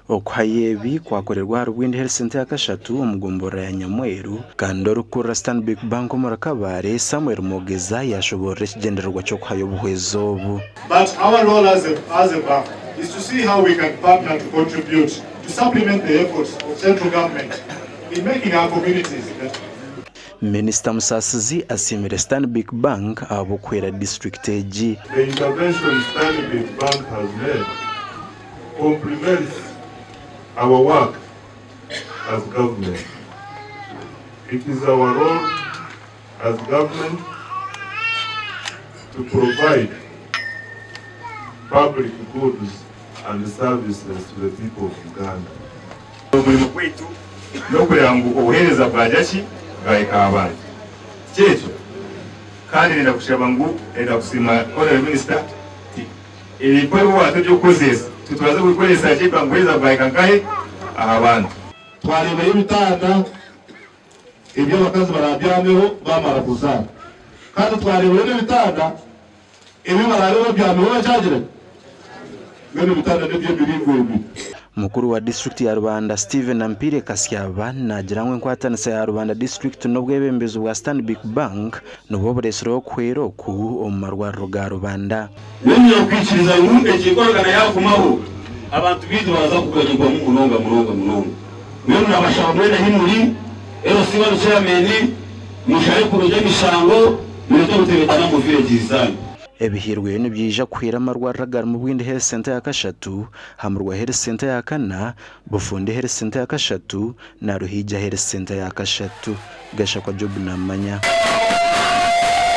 okwayebi kwakorerwa Rwindi Health Center yakashatu omugombora ya Nyamweru kandoro kura Stanbic Bank murakabare Samuel Mogeza yashobora kigendererwa cyo kwayobuhwezobu. But our role as a bank is to see how we can partner to contribute to supplement the efforts of central government in making our communities better. Minister Musasizi asimire Stanbic Bank abokwera district AG. The intervention Stanbic Bank has made complements our work as government. It is our role as government to provide public goods and services to the people of Uganda. Omulimo kwetu n'okuyangu obuheereza bwa jaki bwaika abantu kyekyo kandi nenda kushaba ngu enda kusima honorable minister ebikolwa atujyokozesa tutwaze kubikozesa kiba nguheza bwaika nkahe abantu twareba y'ibitanda ibyo abakazi barabyameho bamara kuzana kandi twareba n'ibitanda ibi barabyameho byamyeho bacagire bene bitanda n'ibyo biringwe. Mukuru wa district ya Rubanda Steven Ampire Kasyaba nagiranwe nkwatanisa ya Rubanda district n'obwebembezo bwa Stanbic Bank n'ubwo buresero kwero ku omarwarro ga Rubanda. Nini yokwikiriza ngu ekikoragana yakumaho abantu bidu baraza kuganyirwa mu munonga. Mwenu nabashaba mwene himuri ero siba chairman mushare kuroje misango mweto gutebetana mu village zisani. Ebihirwe nibyija kwira amarwarraga mu Rwindi Health Center yakashatu hamurwa Health Center yakana Bufunde Health Center yakashatu na Ruhija Health Center yakashatu gashakwa Job namanya.